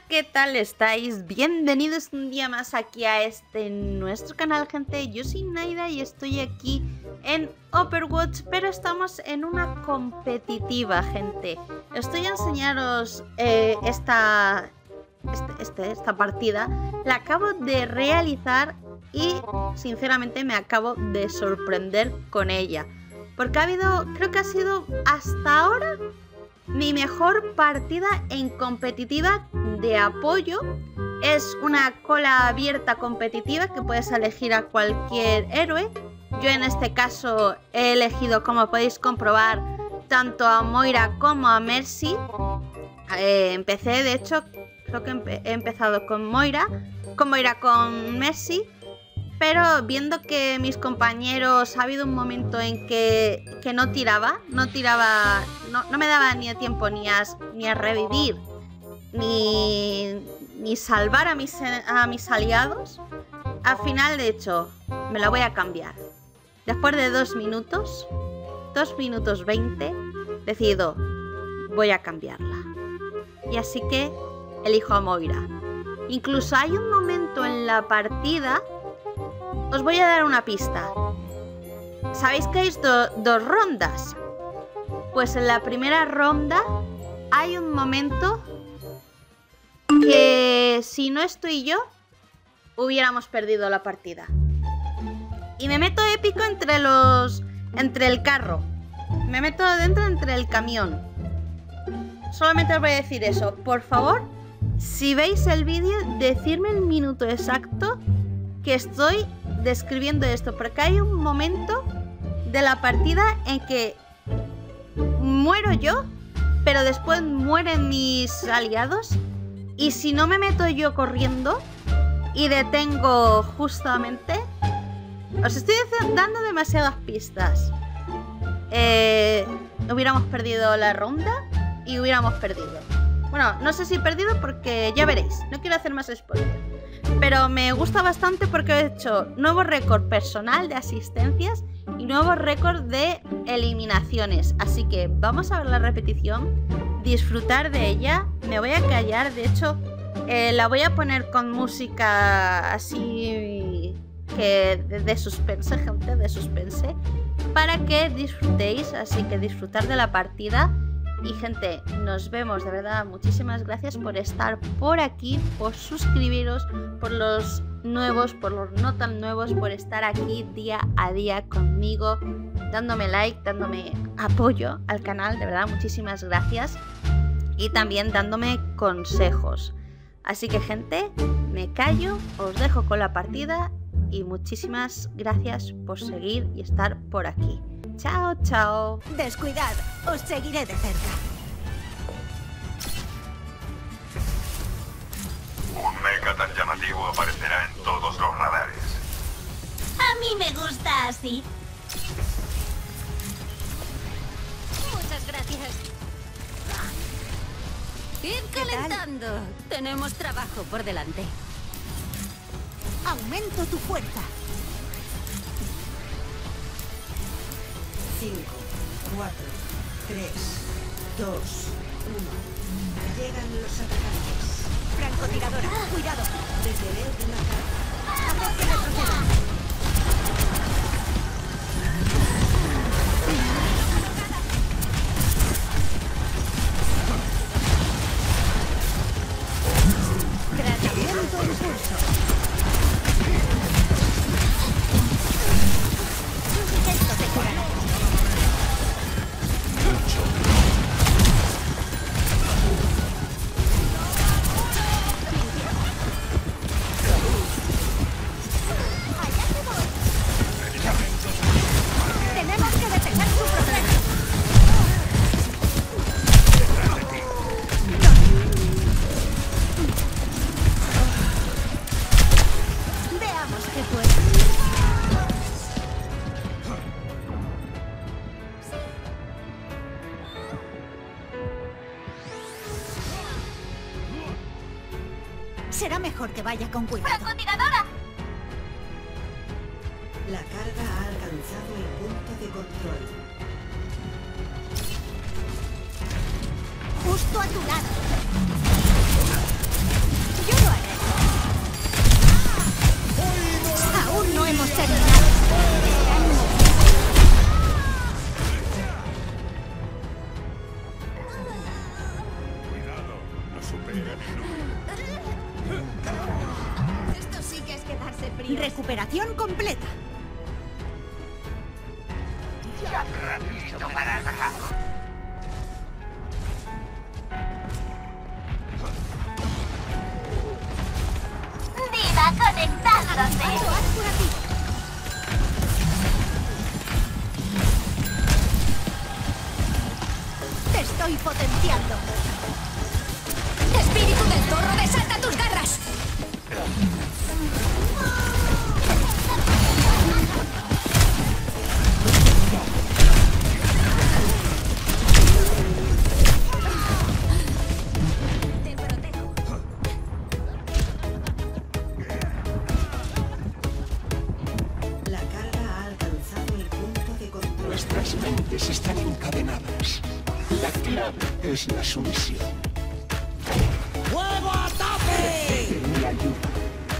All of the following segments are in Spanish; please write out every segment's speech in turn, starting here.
¿qué tal estáis? Bienvenidos un día más aquí a nuestro canal, gente. Yo soy Naida y estoy aquí en Overwatch, pero estamos en una competitiva, gente. Estoy a enseñaros esta partida. La acabo de realizar y sinceramente me acabo de sorprender con ella. Porque creo que ha sido hasta ahora mi mejor partida en competitiva de apoyo. Es una cola abierta competitiva que puedes elegir a cualquier héroe. Yo en este caso he elegido, como podéis comprobar, tanto a Moira como a Mercy. Empecé, de hecho, creo que he empezado con Moira con Mercy. Pero viendo que mis compañeros, ha habido un momento en que no me daba ni tiempo ni a revivir, ni salvar a mis aliados. Al final, de hecho, me la voy a cambiar. Después de 2 minutos 20, decido, voy a cambiarla. Y así que elijo a Moira. Incluso hay un momento en la partida. Os voy a dar una pista. ¿Sabéis que hay dos rondas? Pues en la primera ronda hay un momento que si no estoy yo, hubiéramos perdido la partida. Y me meto épico entre el carro. Me meto adentro entre el camión. Solamente os voy a decir eso. Por favor, si veis el vídeo, decidme el minuto exacto que estoy describiendo esto, porque hay un momento de la partida en que muero yo, pero después mueren mis aliados, y si no me meto yo corriendo y detengo justamente, os estoy dando demasiadas pistas. Hubiéramos perdido la ronda y hubiéramos perdido. Bueno, no sé si perdido porque ya veréis, no quiero hacer más spoiler. Pero me gusta bastante porque he hecho nuevo récord personal de asistencias y nuevo récord de eliminaciones. Así que vamos a ver la repetición, disfrutar de ella. Me voy a callar, de hecho la voy a poner con música así que de suspense, gente, de suspense, para que disfrutéis. Así que disfrutar de la partida. Y gente, nos vemos, de verdad, muchísimas gracias por estar por aquí, por suscribiros, por los nuevos, por los no tan nuevos, por estar aquí día a día conmigo, dándome like, dándome apoyo al canal, de verdad, muchísimas gracias. Y también dándome consejos. Así que gente, me callo, os dejo con la partida y muchísimas gracias por seguir y estar por aquí. Chao, chao. Descuidad, os seguiré de cerca. Un mecha tan llamativo aparecerá en todos los radares. A mí me gusta así. Muchas gracias. Ir calentando. Tenemos trabajo por delante. Aumento tu fuerza. 5, 4, 3, 2, 1. Llegan los atacantes. Francotiradora, cuidado. Desde veo de la cara. Haced que retrocedan. Tratamiento en curso. Esto te curará. Tenemos que detectar su problema. Veamos qué puede. Será mejor que vaya con cuidado. ¡Francotiradora! La carga ha alcanzado el punto de control. Justo a tu lado. Yo lo haré. Aún no hemos terminado. Cuidado, no superes. Esto sí que es quedarse frío. Recuperación completa. Diva conectándose. Haz por aquí. Te estoy potenciando. Espíritu del zorro, desata tus garras. Te protejo. La carga ha alcanzado el punto de control. Nuestras mentes están encadenadas. La clave es la sumisión. ¡Fuego a tope! Mi ayuda.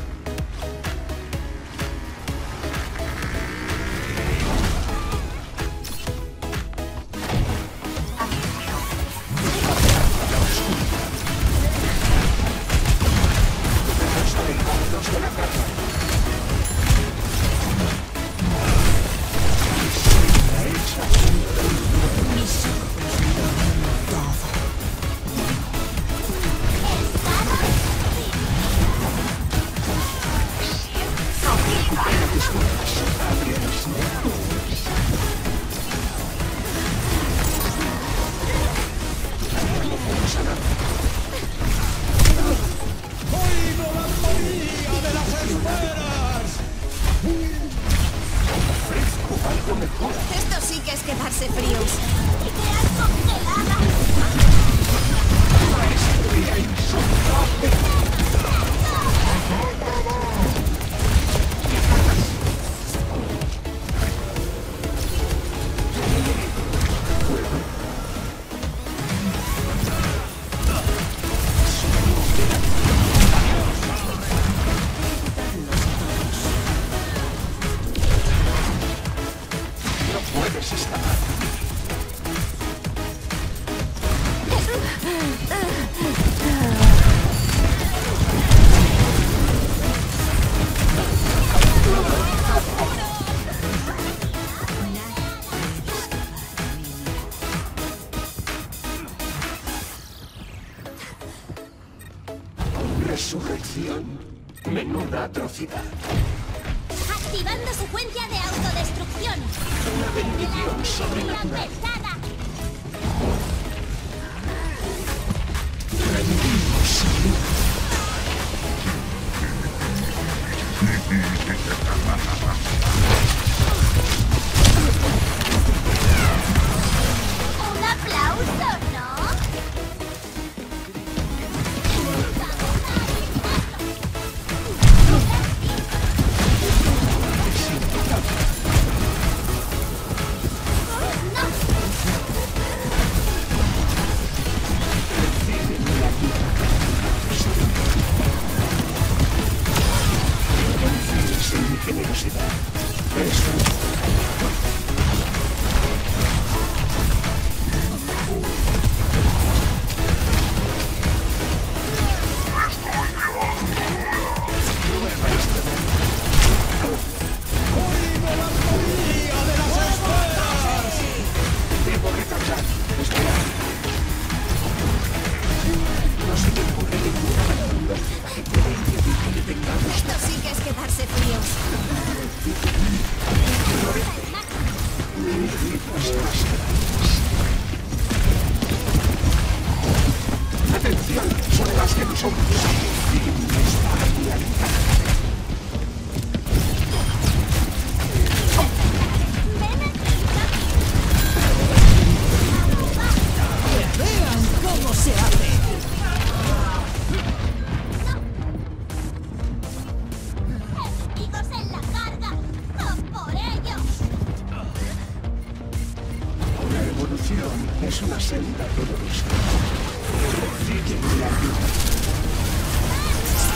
Esto sí que es quedarse fríos. No puedes escapar. Resurrección. Menuda atrocidad. Activando secuencia de autodestrucción. Una bendición sobrenatural. pesada. Rendimos. Un aplauso, ¿no? Sin mi generosidad. Eso. Debo recargar. Esperar. No se me ocurre ninguna manera que pueda impedir que detengamos Esto sí que es quedarse fríos. Atención, son las que nos somos. ¡Vean cómo se hace! ¡Enemigos en la carga! ¡A por ellos! La evolución es una senda dolorosa. Recibe mi ayuda.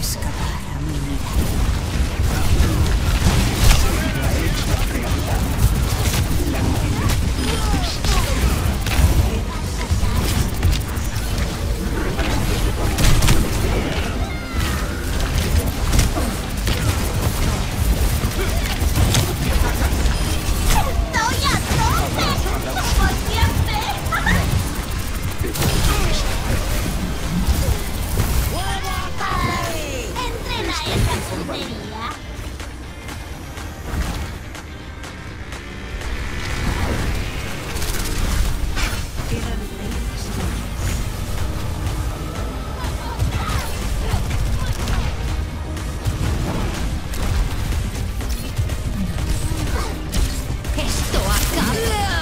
escapar a mi mirada. ¡Estoy a tope! ¡Como siempre! ¡Entrena esa puntería! Quedan 30 segundos. ¡Esto acaba!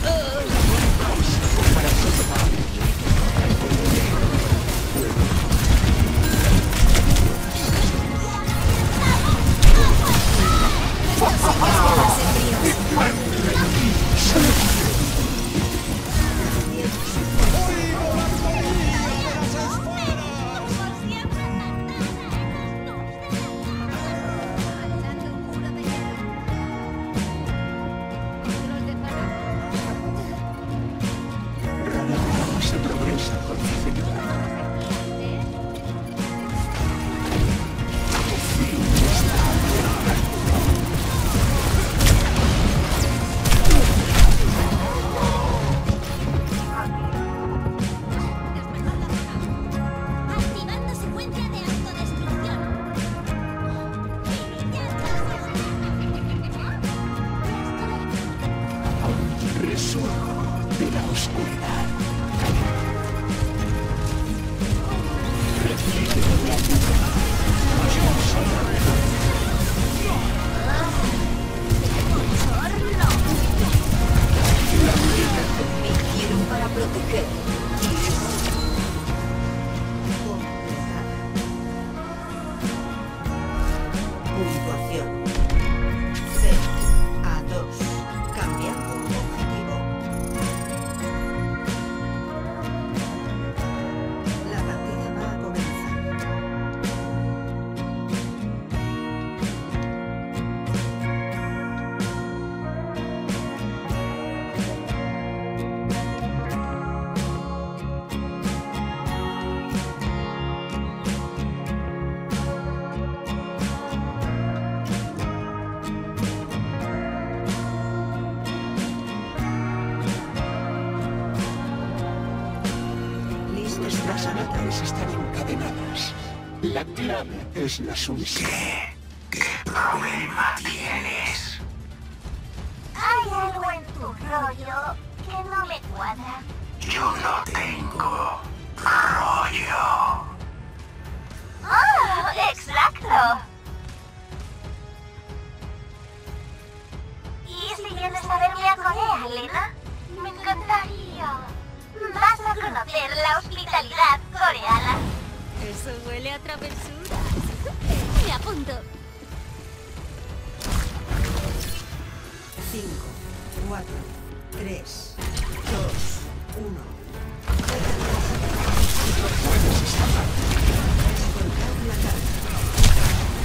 Rara vez se progresa con facilidad. Activando secuencia de autodestrucción. Resurjo de la oscuridad. Para proteger. Puntuación. C a 2. Cambiando objetivo. La partida va a comenzar. Listos para Las atacar. aletas están encadenadas. La clave es la sumisión. ¿Qué problema tienes? Hay algo en tu rollo que no me cuadra. Yo no tengo rollo. ¡Oh! ¡Exacto! ¿Y si vienes a verme a Corea, Elena? Me encantaría. Vas a conocer la hospitalidad coreana. Eso huele a travesura. Me apunto. 5, 4, 3, 2, 1. Descolgar la carga.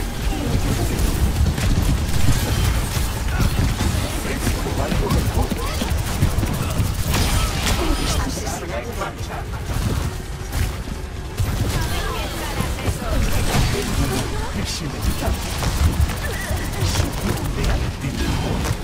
Es inevitable. Sucumbe al tiempo.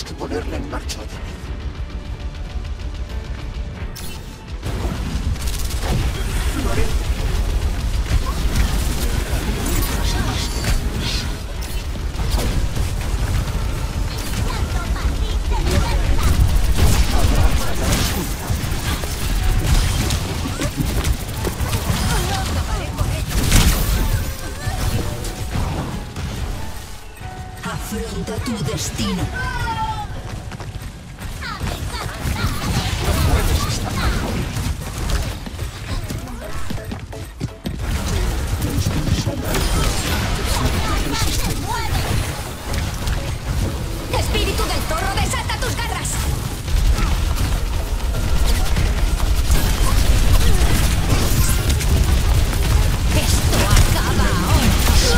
Tenemos que ponerla en marcha. Afronta tu destino. ¡Espíritu del zorro, desata tus garras! ¡Esto acaba ahora!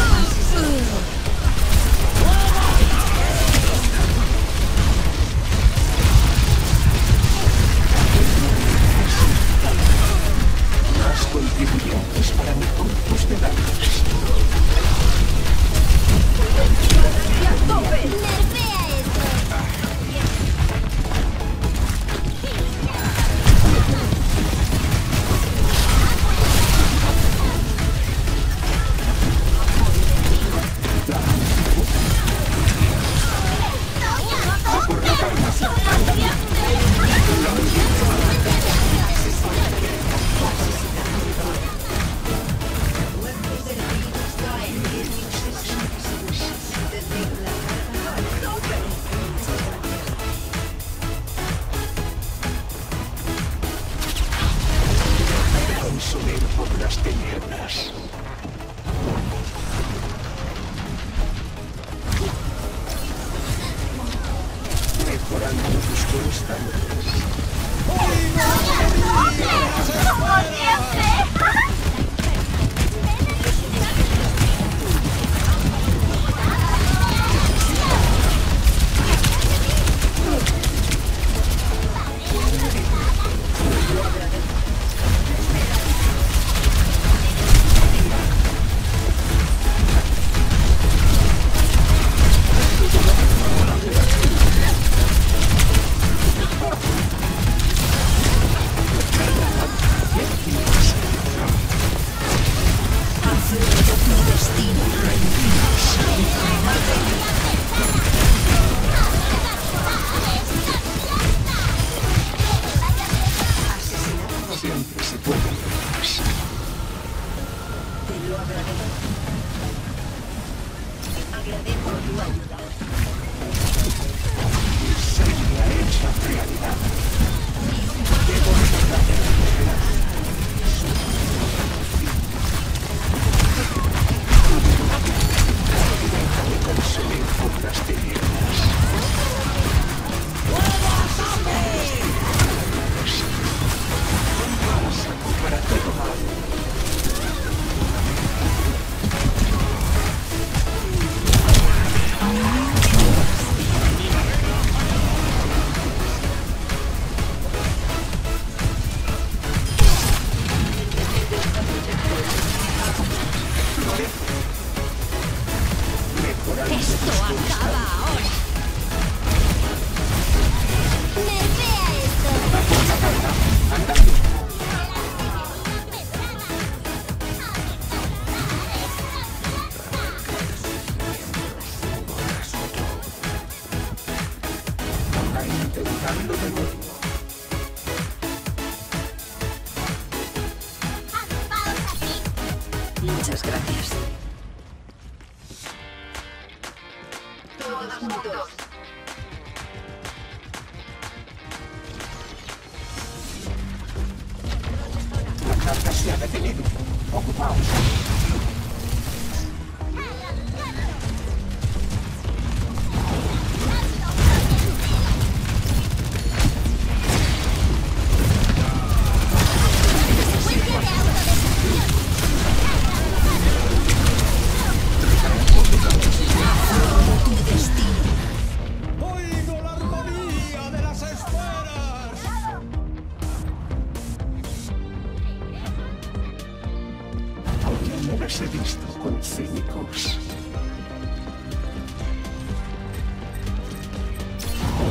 Más contribuyentes para mi corpus de daños. ¡Nerfea eso! Consumir por las tinieblas. Mejorando tus constantes. ¡Como siempre! Siempre se puede hacer más. Te lo agradezco. Agradezco tu ayuda. Sería hecha realidad. Deja de consumir por las tinieblas. Para todo mal. ¡Esto acaba ahora! ¡Nerfea eso! A intentarlo de nuevo. Muchas gracias. Todos juntos. La carga se ha detenido. Ocupaos. ¡Secuencia de autodestrucción! Tu destino. ¡Oigo la armonía de las esferas! Alguien me he visto con cínicos.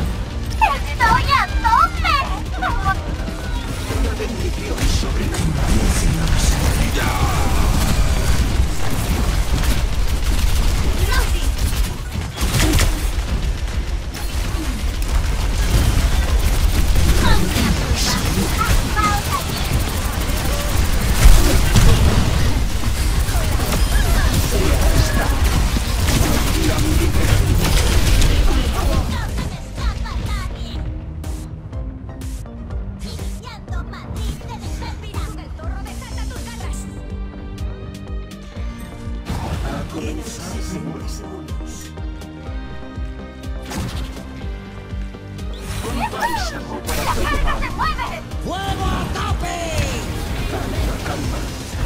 Bálsamo para todo ¡No mal. se mueve! ¡Fuego a tope! Calma, calma.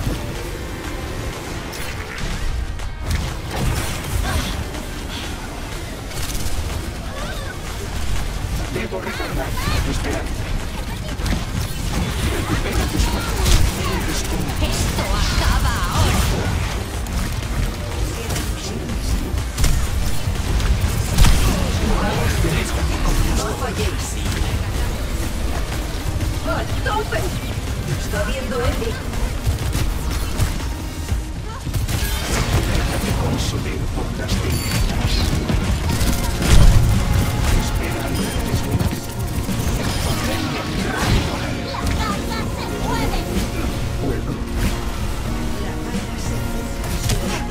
Debo recargar. Esperanza. Recupera tus fuerzas. Responde. Esto acaba ahora. No falléis. ¡A tope! Está viendo Eddie. Déjate consumir por las tinieblas. Espera al desnudo. Fuego. La carga se centra sobre la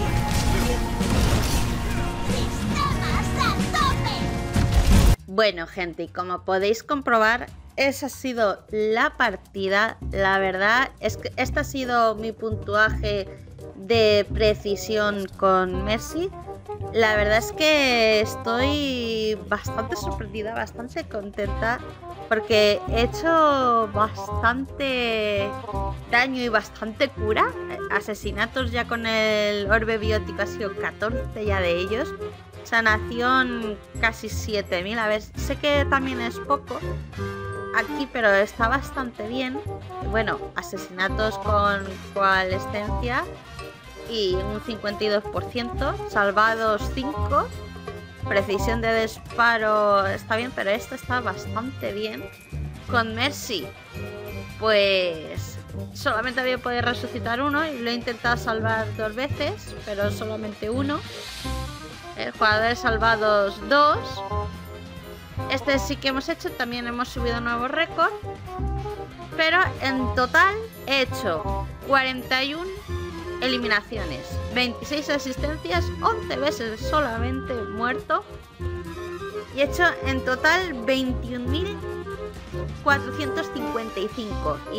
tierra. Bueno, gente, y como podéis comprobar, esa ha sido la partida. La verdad es que este ha sido mi puntuaje de precisión con Mercy. La verdad es que estoy bastante sorprendida, bastante contenta, porque he hecho bastante daño y bastante cura. Asesinatos ya con el orbe biótico ha sido 14 ya de ellos. Sanación casi 7000. A ver, sé que también es poco aquí, pero está bastante bien. Bueno, asesinatos con coalescencia y un 52%. Salvados 5. Precisión de disparo está bien, pero esto está bastante bien. Con Mercy, pues solamente había podido resucitar uno y lo he intentado salvar 2 veces, pero solamente uno. Jugadores salvados 2. Este sí que hemos hecho, también hemos subido nuevo récord. Pero en total he hecho 41 eliminaciones, 26 asistencias, 11 veces solamente muerto. Y he hecho en total 21.455 y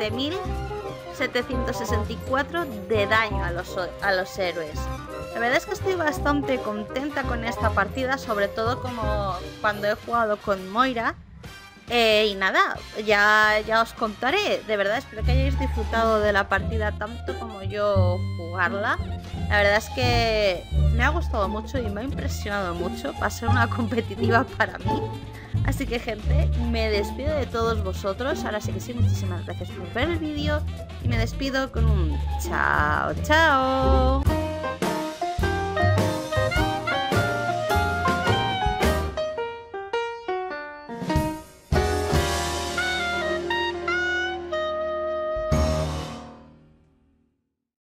7.764 de daño a los héroes. La verdad es que estoy bastante contenta con esta partida, sobre todo como cuando he jugado con Moira. Y nada, ya os contaré. De verdad espero que hayáis disfrutado de la partida tanto como yo jugarla. La verdad es que me ha gustado mucho y me ha impresionado mucho. Va a ser una competitiva para mí. Así que, gente, me despido de todos vosotros. Ahora sí que sí, muchísimas gracias por ver el vídeo. Y me despido con un chao, chao.